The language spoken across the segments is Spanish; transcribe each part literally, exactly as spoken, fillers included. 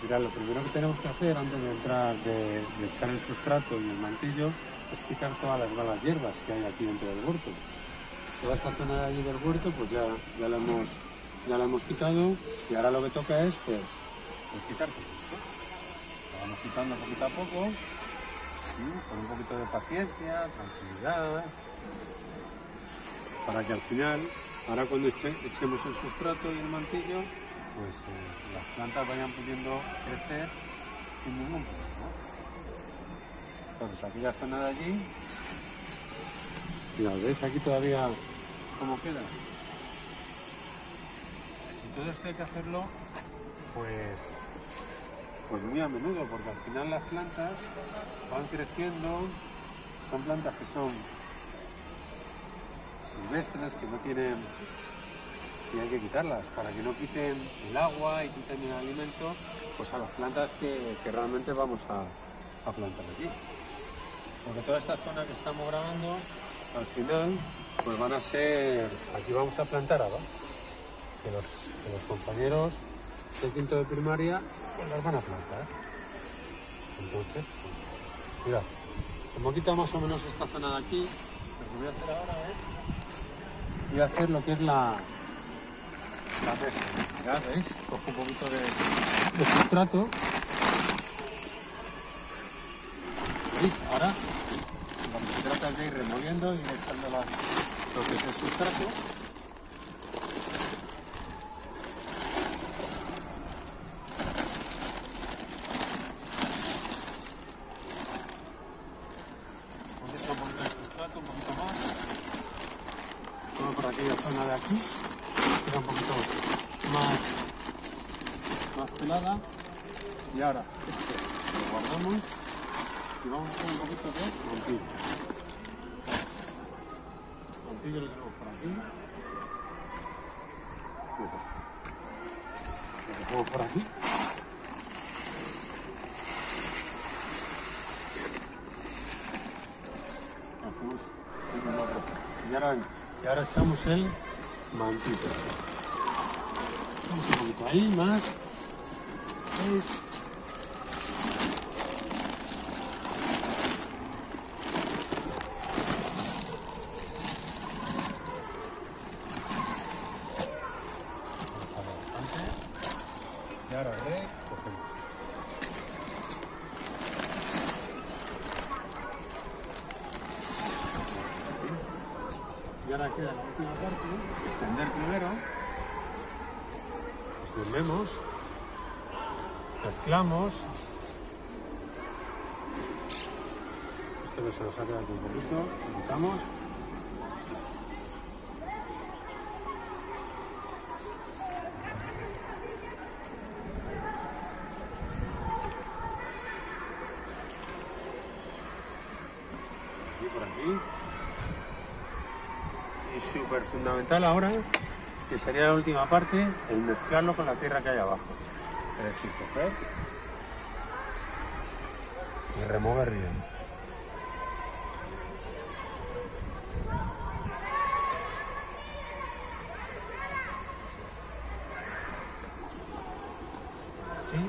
Mirad, lo primero que tenemos que hacer antes de entrar, de, de echar el sustrato y el mantillo, es quitar todas las malas hierbas que hay aquí dentro del huerto. Toda esta zona de allí del huerto, pues ya, ya, la, hemos, ya la hemos quitado, y ahora lo que toca es, pues, pues quitar todo esto. Lo vamos quitando poquito a poco, ¿sí? Con un poquito de paciencia, tranquilidad, para que al final, ahora cuando eche, echemos el sustrato y el mantillo, pues eh, las plantas vayan pudiendo crecer sin ningún problema. Entonces aquella zona de allí, mirad, ¿veis aquí todavía cómo queda? Y todo esto hay que hacerlo pues, pues muy a menudo, porque al final las plantas van creciendo, son plantas que son silvestres, que no tienen, y hay que quitarlas para que no quiten el agua y quiten el alimento, pues a las plantas que, que realmente vamos a, a plantar aquí. Porque toda esta zona que estamos grabando, al final, pues van a ser, aquí vamos a plantar habas, que los, que los compañeros de quinto de primaria pues las van a plantar. Entonces, pues, mirad, como quita más o menos esta zona de aquí, lo que voy a hacer ahora es, voy a hacer lo que es la la mesa. Mirad, ¿veis? Cojo un poquito de, de sustrato. ¿Veis? Ahora lo que se trata es de ir removiendo y ir echando la, lo que es el sustrato. Un poquito de sustrato, un poquito más. Todo por aquella zona de aquí. Queda un poquito más, más pelada, y ahora esto lo guardamos y vamos a hacer un poquito de mantillo. Mantillo lo tenemos por aquí, lo dejamos por aquí, hacemos y ahora, y ahora echamos el mantito. Vamos un poquito ahí, más. ¿Veis? Y ahora recogemos. Y ahora queda la última parte, extender primero. Extendemos, mezclamos. Esto que se nos ha quedado aquí un poquito, lo quitamos. Y por aquí. Y súper fundamental ahora, que sería la última parte, el mezclarlo con la tierra que hay abajo. Es decir, coger y remover bien. Así.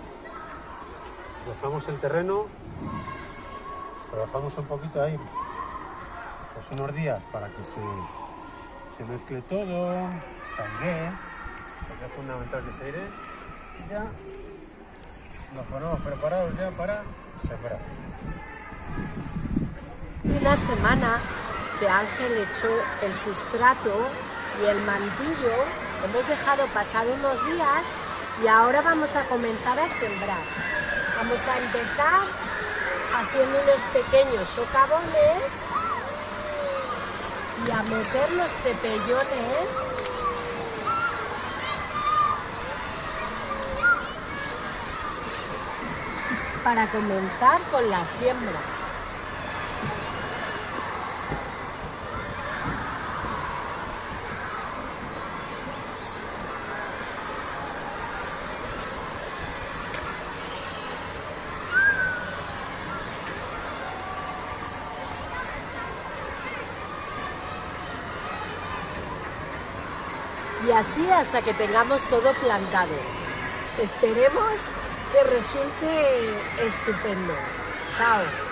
Dejamos el terreno, lo dejamos un poquito ahí, pues unos días para que se... se mezcle todo, se airee, porque es fundamental que se airee, y ya nos ponemos preparados ya para sembrar. Una semana que Ángel echó el sustrato y el mantillo, hemos dejado pasar unos días y ahora vamos a comenzar a sembrar. Vamos a empezar haciendo unos pequeños socavones y a meter los pepellones para comenzar con la siembra. Y así hasta que tengamos todo plantado. Esperemos que resulte estupendo. Chao.